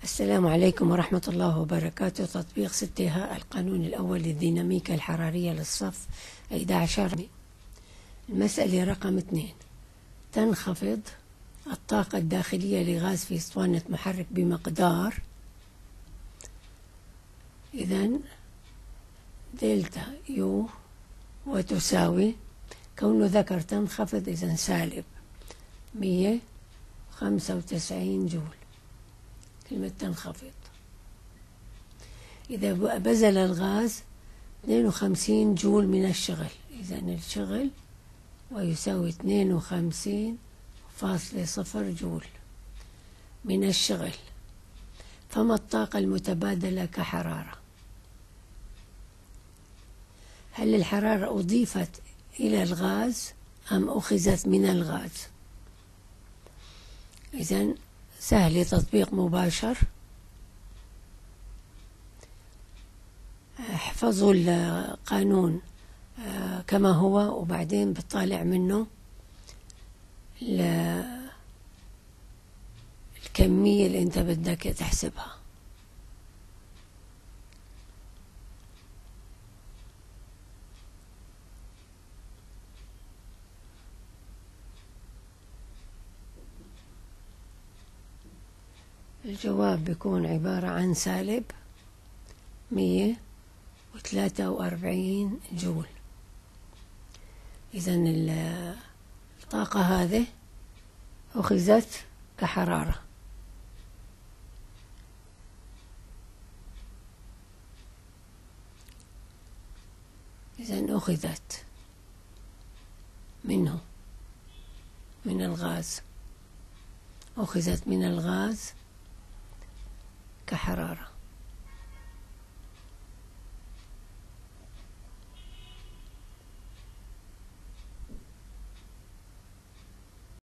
السلام عليكم ورحمة الله وبركاته. تطبيق 6 القانون الأول للديناميكا الحرارية للصف 11. المسألة رقم 2. تنخفض الطاقة الداخلية لغاز في اسطوانة محرك بمقدار إذن دلتا يو وتساوي كونه ذكر تنخفض إذن سالب 195 جول. كلمة تنخفض إذا بذل الغاز 52 جول من الشغل، إذن الشغل ويساوي 52.0 جول من الشغل. فما الطاقة المتبادلة كحرارة؟ هل الحرارة أضيفت إلى الغاز أم أخذت من الغاز؟ إذن سهل، تطبيق مباشر. احفظوا القانون كما هو وبعدين بتطالع منه الكمية اللي انت بدك تحسبها. الجواب بيكون عبارة عن سالب 143 جول. إذن الطاقة هذه أخذت كحرارة. إذن أخذت منه من الغاز، أخذت من الغاز كحرارة.